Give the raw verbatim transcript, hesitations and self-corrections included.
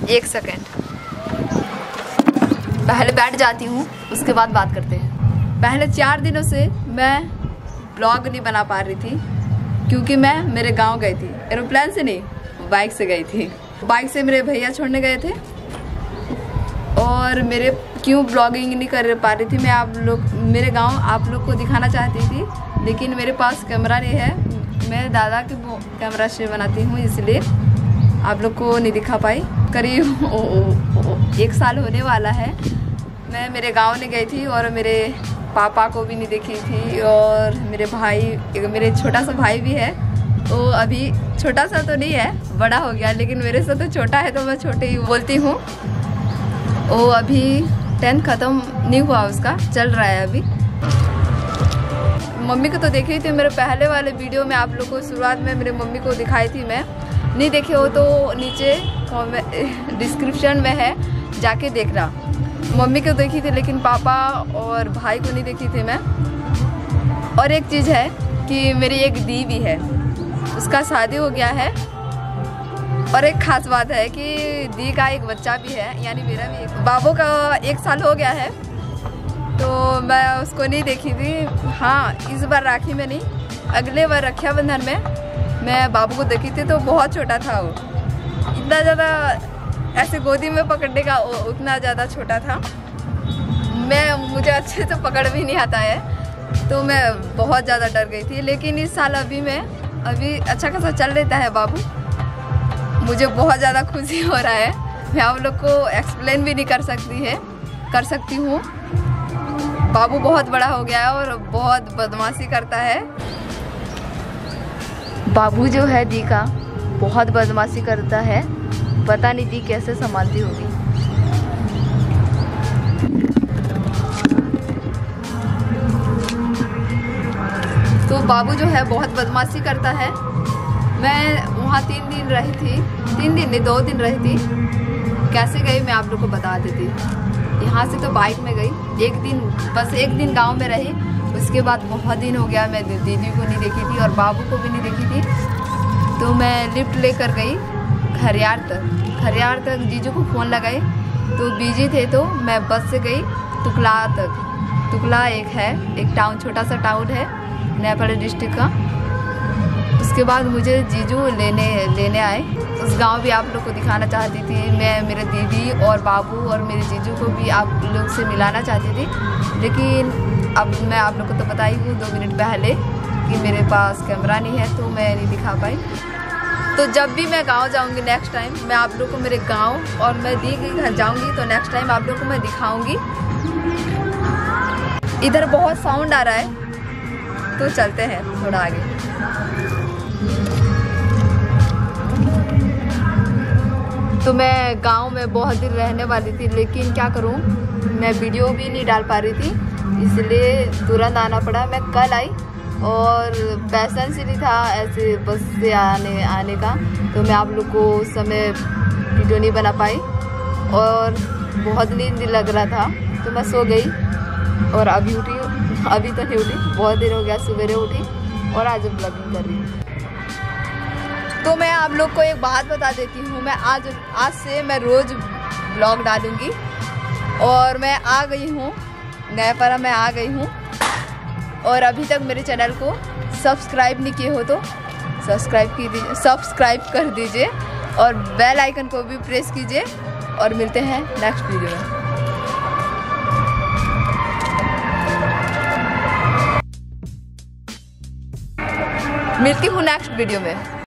एक सेकेंड, पहले बैठ जाती हूँ, उसके बाद बात करते हैं। पहले चार दिनों से मैं ब्लॉग नहीं बना पा रही थी क्योंकि मैं मेरे गांव गई थी। एरोप्लेन से नहीं, बाइक से गई थी। बाइक से मेरे भैया छोड़ने गए थे और मेरे क्यों ब्लॉगिंग नहीं कर पा रही थी मैं आप लोग मेरे गांव आप लोग को दिखाना चाहती थी, लेकिन मेरे पास कैमरा नहीं है। मैं दादा के कैमरा से बनाती हूँ, इसलिए आप लोग को नहीं दिखा पाई। करीब एक साल होने वाला है मैं मेरे गांव नहीं गई थी और मेरे पापा को भी नहीं देखी थी। और मेरे भाई, मेरे छोटा सा भाई भी है, वो अभी छोटा सा तो नहीं है, बड़ा हो गया, लेकिन मेरे से तो छोटा है तो मैं छोटे ही बोलती हूँ। वो अभी टेंथ ख़त्म नहीं हुआ, उसका चल रहा है अभी। मम्मी को तो देखी थी मेरे पहले वाले वीडियो में, आप लोग को शुरुआत में मेरे मम्मी को दिखाई थी मैं। नहीं देखे हो तो नीचे डिस्क्रिप्शन में है, जाके देखना। मम्मी को देखी थी लेकिन पापा और भाई को नहीं देखी थी मैं। और एक चीज़ है कि मेरी एक दी भी है, उसका शादी हो गया है। और एक खास बात है कि दी का एक बच्चा भी है, यानी मेरा भी एक बाबू का एक साल हो गया है, तो मैं उसको नहीं देखी थी। हाँ, इस बार राखी में नहीं, अगले बार रक्षाबंधन में मैं बाबू को देखी थी, तो बहुत छोटा था वो, इतना ज़्यादा ऐसे गोदी में पकड़ने का उतना ज़्यादा छोटा था। मैं मुझे अच्छे से पकड़ भी नहीं आता है, तो मैं बहुत ज़्यादा डर गई थी। लेकिन इस साल अभी मैं अभी अच्छा खासा चल लेता है बाबू, मुझे बहुत ज़्यादा खुशी हो रहा है। मैं आप लोग को एक्सप्लेन भी नहीं कर सकती है कर सकती हूँ। बाबू बहुत बड़ा हो गया है और बहुत बदमाशी करता है। बाबू जो है दी का बहुत बदमाशी करता है, पता नहीं दी कैसे संभालती होगी। तो बाबू जो है बहुत बदमाशी करता है। मैं वहाँ तीन दिन रही थी, तीन दिन नहीं दो दिन रही थी। कैसे गई मैं आप लोग को बता देती। यहाँ से तो बाइक में गई, एक दिन बस एक दिन गांव में रही। उसके बाद बहुत दिन हो गया मैं दीदी को नहीं देखी थी और बाबू को भी नहीं देखी थी। तो मैं लिफ्ट लेकर गई खरियार तक। खरियार तक जीजू को फ़ोन लगाई तो बिजी थे, तो मैं बस से गई टुकला तक। टुकला एक है, एक टाउन, छोटा सा टाउन है नयापड़ा डिस्ट्रिक्ट का। उसके बाद मुझे जीजू लेने लेने आए। उस गांव भी आप लोग को दिखाना चाहती थी मैं। मेरे दीदी और बाबू और मेरे जीजू को भी आप लोग से मिलाना चाहती थी, लेकिन अब मैं आप लोग को तो पता ही हूँ दो मिनट पहले कि मेरे पास कैमरा नहीं है, तो मैं नहीं दिखा पाई। तो जब भी मैं गांव जाऊंगी नेक्स्ट टाइम, मैं आप लोग को मेरे गांव और मैं दी के घर जाऊंगी तो नेक्स्ट टाइम आप लोग को मैं दिखाऊंगी। इधर बहुत साउंड आ रहा है, तो चलते हैं थोड़ा आगे। तो मैं गांव में बहुत दिन रहने वाली थी, लेकिन क्या करूं, मैं वीडियो भी नहीं डाल पा रही थी, इसलिए तुरंत आना पड़ा। मैं कल आई और पैसेंस ही नहीं था ऐसे बस से आने आने का, तो मैं आप लोग को उस समय वीडियो नहीं बना पाई और बहुत नींद लग रहा था, तो मैं सो गई और अभी उठी, अभी तो नहीं उठी, बहुत देर हो गया, सवेरे उठी और आज ब्लॉगिंग कर रही हूँ। तो मैं आप लोग को एक बात बता देती हूँ, मैं आज आज से मैं रोज़ ब्लॉग डालूँगी। और मैं आ गई हूँ नयापड़ा में आ गई हूँ, और अभी तक मेरे चैनल को सब्सक्राइब नहीं किए हो तो सब्सक्राइब कीजिए, सब्सक्राइब कर दीजिए और बेल आइकन को भी प्रेस कीजिए। और मिलते हैं नेक्स्ट वीडियो में। मिलती हूँ नेक्स्ट वीडियो में।